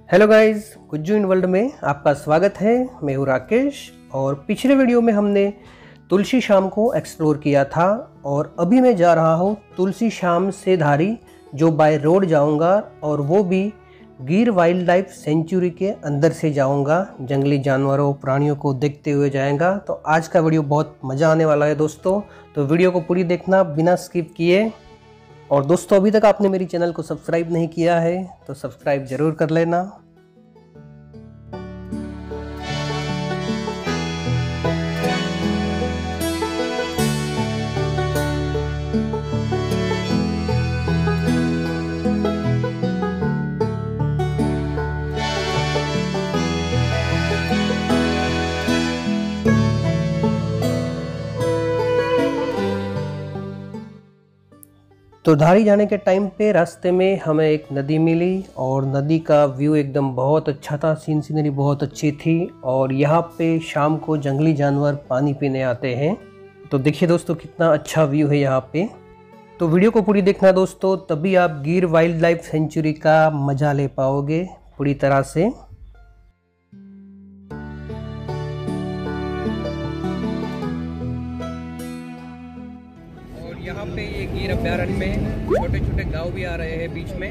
Hello guys, Gujju in world में आपका स्वागत है। मैं हूँ राकेश और पिछले वीडियो में हमने तुलसी श्याम को एक्सप्लोर किया था और अभी मैं जा रहा हूँ तुलसी श्याम से धारी, जो बाय रोड जाऊँगा और वो भी गिर वाइल्ड लाइफ सेंचुरी के अंदर से जाऊँगा। जंगली जानवरों प्राणियों को देखते हुए जाएगा। तो आज का वीडियो बहुत मज़ा आने वाला है दोस्तों, तो वीडियो को पूरी देखना बिना स्किप किए। और दोस्तों, अभी तक आपने मेरी चैनल को सब्सक्राइब नहीं किया है तो सब्सक्राइब ज़रूर कर लेना। तो धारी जाने के टाइम पे रास्ते में हमें एक नदी मिली और नदी का व्यू एकदम बहुत अच्छा था, सीनरी बहुत अच्छी थी। और यहाँ पे शाम को जंगली जानवर पानी पीने आते हैं। तो देखिए दोस्तों, कितना अच्छा व्यू है यहाँ पे। तो वीडियो को पूरी देखना दोस्तों, तभी आप गिर वाइल्ड लाइफ सेंचुरी का मज़ा ले पाओगे पूरी तरह से। यहाँ पे ये गिर अभयारण्य में छोटे छोटे गांव भी आ रहे हैं बीच में।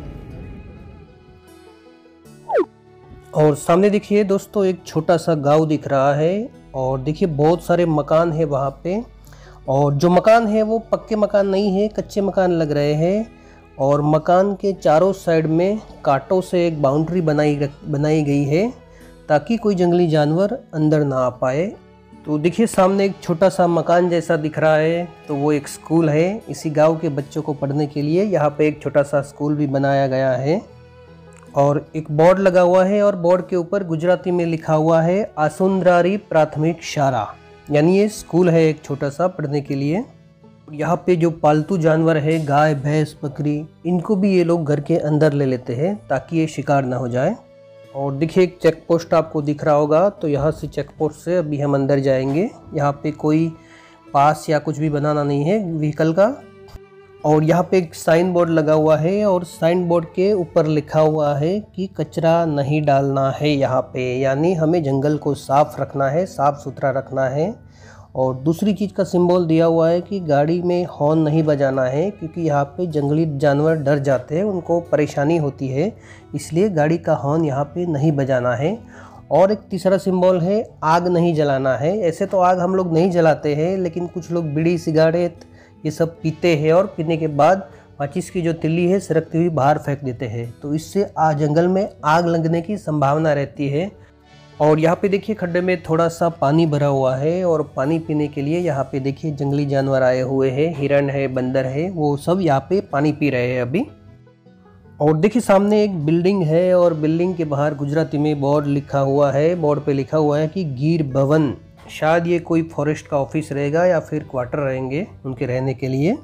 और सामने देखिए दोस्तों, एक छोटा सा गांव दिख रहा है और देखिए बहुत सारे मकान है वहाँ पे। और जो मकान है वो पक्के मकान नहीं है, कच्चे मकान लग रहे हैं। और मकान के चारों साइड में कांटों से एक बाउंड्री बनाई गई है ताकि कोई जंगली जानवर अंदर ना आ पाए। तो देखिए सामने एक छोटा सा मकान जैसा दिख रहा है, तो वो एक स्कूल है। इसी गांव के बच्चों को पढ़ने के लिए यहाँ पे एक छोटा सा स्कूल भी बनाया गया है। और एक बोर्ड लगा हुआ है और बोर्ड के ऊपर गुजराती में लिखा हुआ है आसुंदरारी प्राथमिक शाला, यानी ये स्कूल है एक छोटा सा पढ़ने के लिए। यहाँ पे जो पालतू जानवर है, गाय भैंस बकरी, इनको भी ये लोग घर के अंदर ले लेते हैं ताकि ये शिकार ना हो जाए। और देखिए एक चेक पोस्ट आपको दिख रहा होगा, तो यहाँ से चेक पोस्ट से अभी हम अंदर जाएंगे। यहाँ पे कोई पास या कुछ भी बनाना नहीं है व्हीकल का। और यहाँ पे एक साइन बोर्ड लगा हुआ है और साइन बोर्ड के ऊपर लिखा हुआ है कि कचरा नहीं डालना है यहाँ पे, यानी हमें जंगल को साफ रखना है, साफ सुथरा रखना है। और दूसरी चीज़ का सिंबल दिया हुआ है कि गाड़ी में हॉर्न नहीं बजाना है, क्योंकि यहाँ पे जंगली जानवर डर जाते हैं, उनको परेशानी होती है, इसलिए गाड़ी का हॉर्न यहाँ पे नहीं बजाना है। और एक तीसरा सिंबल है आग नहीं जलाना है। ऐसे तो आग हम लोग नहीं जलाते हैं, लेकिन कुछ लोग बीड़ी सिगारेट ये सब पीते हैं और पीने के बाद माचिस की जो तिल्ली है सरकती हुई बाहर फेंक देते हैं, तो इससे जंगल में आग लगने की संभावना रहती है। और यहाँ पे देखिए खड्डे में थोड़ा सा पानी भरा हुआ है और पानी पीने के लिए यहाँ पे देखिए जंगली जानवर आए हुए हैं, हिरण है, बंदर है, वो सब यहाँ पे पानी पी रहे हैं अभी। और देखिए सामने एक बिल्डिंग है और बिल्डिंग के बाहर गुजराती में बोर्ड लिखा हुआ है। बोर्ड पे लिखा हुआ है कि गिर भवन, शायद ये कोई फॉरेस्ट का ऑफिस रहेगा या फिर क्वार्टर रहेंगे उनके रहने के लिए।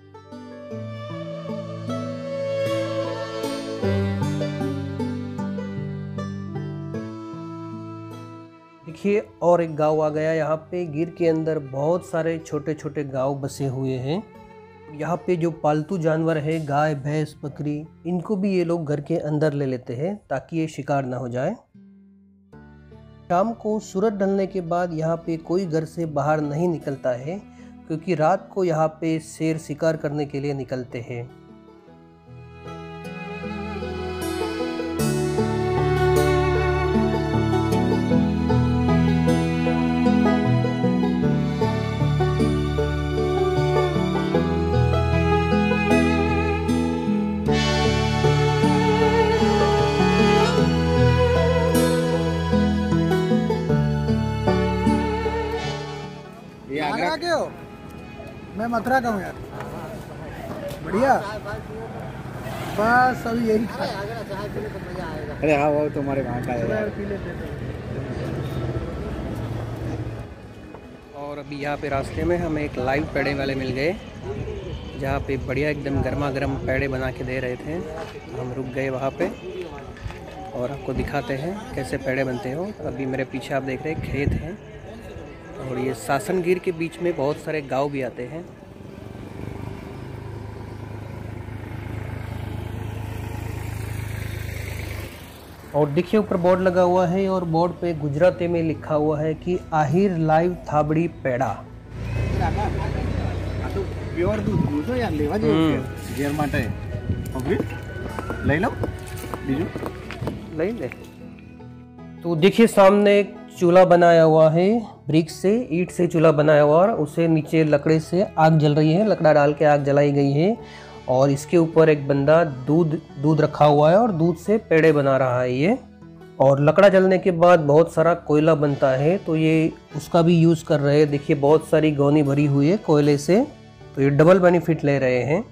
देखिए और एक गांव आ गया यहाँ पे। गिर के अंदर बहुत सारे छोटे छोटे गांव बसे हुए हैं। यहाँ पे जो पालतू जानवर है, गाय भैंस बकरी, इनको भी ये लोग घर के अंदर ले लेते हैं ताकि ये शिकार ना हो जाए। शाम को सूरज ढलने के बाद यहाँ पे कोई घर से बाहर नहीं निकलता है, क्योंकि रात को यहाँ पे शेर शिकार करने के लिए निकलते हैं। आगरा के हो? मैं मथुरा का हूँ यार। बढ़िया, बस अभी यही। अरे हाँ, वो तुम्हारे वहाँ का है। और अभी यहाँ पे रास्ते में हमें एक लाइव पेड़े वाले मिल गए, जहाँ पे बढ़िया एकदम गर्मा गर्म पेड़े बना के दे रहे थे। हम रुक गए वहाँ पे और आपको दिखाते हैं कैसे पेड़े बनते हो। अभी मेरे पीछे आप देख रहे हैं खेत हैं और ये सासन गिर के बीच में बहुत सारे गांव भी आते हैं। और देखिए ऊपर बोर्ड लगा हुआ है और बोर्ड पे गुजराती में लिखा हुआ है कि आहिर लाइव थाबड़ी पेड़ा। प्योर दूध दूधो यार लेवा जेवुं છે ઘેર માટે કમ્પ્લીટ લઈ લો બીજું ले ले। तो देखिए सामने एक चूल्हा बनाया हुआ है, ब्रिक से ईंट से चूल्हा बनाया हुआ और उसे नीचे लकड़े से आग जल रही है, लकड़ा डाल के आग जलाई गई है और इसके ऊपर एक बंदा दूध रखा हुआ है और दूध से पेड़े बना रहा है ये। और लकड़ा जलने के बाद बहुत सारा कोयला बनता है तो ये उसका भी यूज़ कर रहे हैं। देखिए बहुत सारी गौनी भरी हुई है कोयले से, तो ये डबल बेनिफिट ले रहे हैं।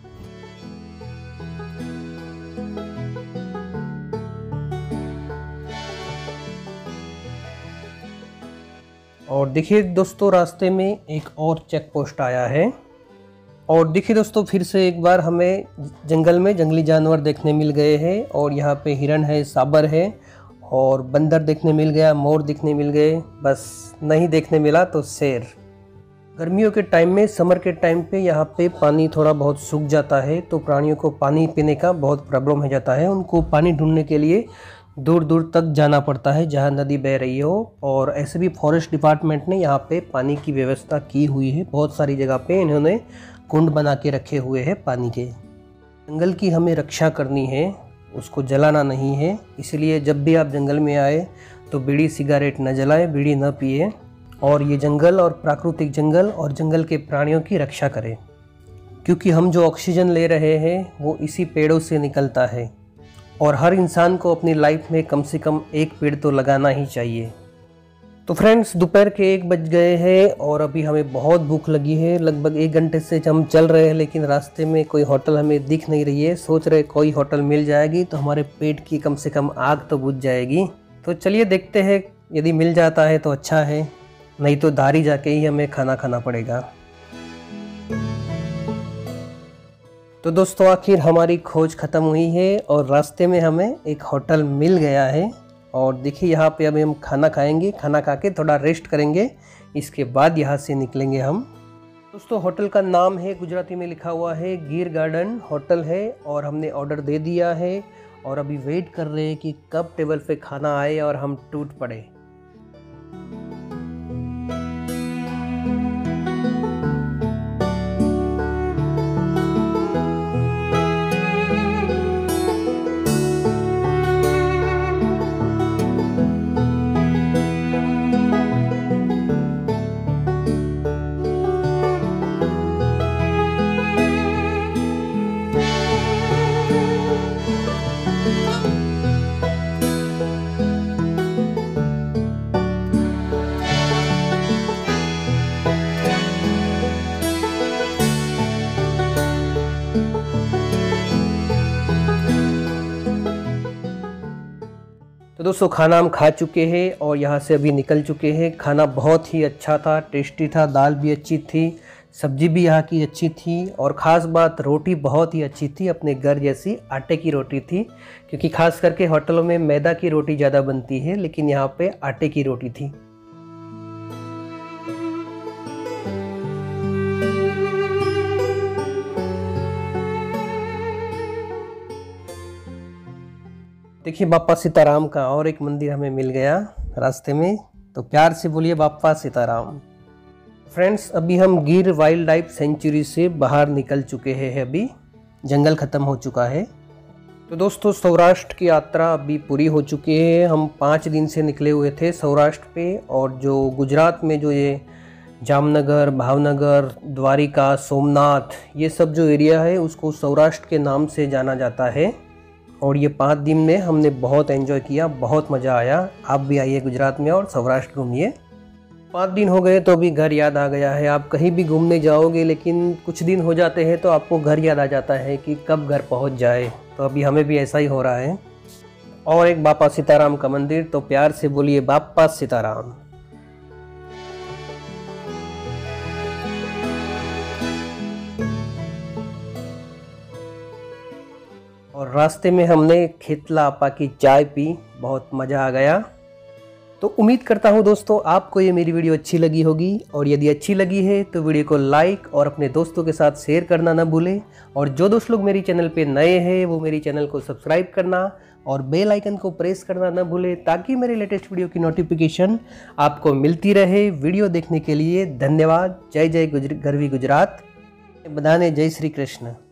और देखिए दोस्तों रास्ते में एक और चेक पोस्ट आया है। और देखिए दोस्तों फिर से एक बार हमें जंगल में जंगली जानवर देखने मिल गए हैं और यहाँ पे हिरण है, साबर है और बंदर देखने मिल गया, मोर देखने मिल गए, बस नहीं देखने मिला तो शेर। गर्मियों के टाइम में, समर के टाइम पे यहाँ पे पानी थोड़ा बहुत सूख जाता है तो प्राणियों को पानी पीने का बहुत प्रॉब्लम हो जाता है। उनको पानी ढूंढने के लिए दूर दूर तक जाना पड़ता है जहाँ नदी बह रही हो। और ऐसे भी फॉरेस्ट डिपार्टमेंट ने यहाँ पे पानी की व्यवस्था की हुई है, बहुत सारी जगह पे इन्होंने कुंड बना के रखे हुए हैं पानी के। जंगल की हमें रक्षा करनी है, उसको जलाना नहीं है, इसलिए जब भी आप जंगल में आए तो बीड़ी सिगरेट न जलाएं, बीड़ी न पिए और ये जंगल और प्राकृतिक जंगल और जंगल के प्राणियों की रक्षा करें, क्योंकि हम जो ऑक्सीजन ले रहे हैं वो इसी पेड़ों से निकलता है और हर इंसान को अपनी लाइफ में कम से कम एक पेड़ तो लगाना ही चाहिए। तो फ्रेंड्स दोपहर के 1 बज गए हैं और अभी हमें बहुत भूख लगी है। लगभग 1 घंटे से हम चल रहे हैं लेकिन रास्ते में कोई होटल हमें दिख नहीं रही है। सोच रहे कोई होटल मिल जाएगी तो हमारे पेट की कम से कम आग तो बुझ जाएगी। तो चलिए देखते हैं, यदि मिल जाता है तो अच्छा है, नहीं तो दारी जाके ही हमें खाना खाना पड़ेगा। तो दोस्तों आखिर हमारी खोज ख़त्म हुई है और रास्ते में हमें एक होटल मिल गया है। और देखिए यहाँ पे अभी हम खाना खाएंगे, खाना खा के थोड़ा रेस्ट करेंगे, इसके बाद यहाँ से निकलेंगे हम। दोस्तों होटल का नाम है, गुजराती में लिखा हुआ है गिर गार्डन होटल है और हमने ऑर्डर दे दिया है और अभी वेट कर रहे हैं कि कब टेबल पे खाना आए और हम टूट पड़े। तो दोस्तों खाना हम खा चुके हैं और यहाँ से अभी निकल चुके हैं। खाना बहुत ही अच्छा था, टेस्टी था, दाल भी अच्छी थी, सब्जी भी यहाँ की अच्छी थी और ख़ास बात रोटी बहुत ही अच्छी थी, अपने घर जैसी आटे की रोटी थी। क्योंकि ख़ास करके होटलों में मैदा की रोटी ज़्यादा बनती है लेकिन यहाँ पे आटे की रोटी थी। देखिए बापा सीताराम का और एक मंदिर हमें मिल गया रास्ते में, तो प्यार से बोलिए बापा सीताराम। फ्रेंड्स अभी हम गिर वाइल्ड लाइफ सेंचुरी से बाहर निकल चुके हैं, अभी जंगल ख़त्म हो चुका है। तो दोस्तों सौराष्ट्र की यात्रा अभी पूरी हो चुकी है। हम 5 दिन से निकले हुए थे सौराष्ट्र पे और जो गुजरात में जो ये जामनगर, भावनगर, द्वारिका, सोमनाथ ये सब जो एरिया है उसको सौराष्ट्र के नाम से जाना जाता है। और ये 5 दिन में हमने बहुत एंजॉय किया, बहुत मज़ा आया। आप भी आइए गुजरात में और सौराष्ट्र घूमिए। 5 दिन हो गए तो अभी घर याद आ गया है। आप कहीं भी घूमने जाओगे लेकिन कुछ दिन हो जाते हैं तो आपको घर याद आ जाता है कि कब घर पहुंच जाए। तो अभी हमें भी ऐसा ही हो रहा है। और एक बापा सीताराम का मंदिर, तो प्यार से बोलिए बापा सीताराम। और रास्ते में हमने खेतला आपा की चाय पी, बहुत मज़ा आ गया। तो उम्मीद करता हूँ दोस्तों आपको ये मेरी वीडियो अच्छी लगी होगी और यदि अच्छी लगी है तो वीडियो को लाइक और अपने दोस्तों के साथ शेयर करना ना भूलें। और जो दोस्त लोग मेरी चैनल पे नए हैं वो मेरी चैनल को सब्सक्राइब करना, और बेल आइकन को प्रेस करना न भूलें ताकि मेरे लेटेस्ट वीडियो की नोटिफिकेशन आपको मिलती रहे। वीडियो देखने के लिए धन्यवाद। जय जय गरवी गुजरात। बधाने जय श्री कृष्ण।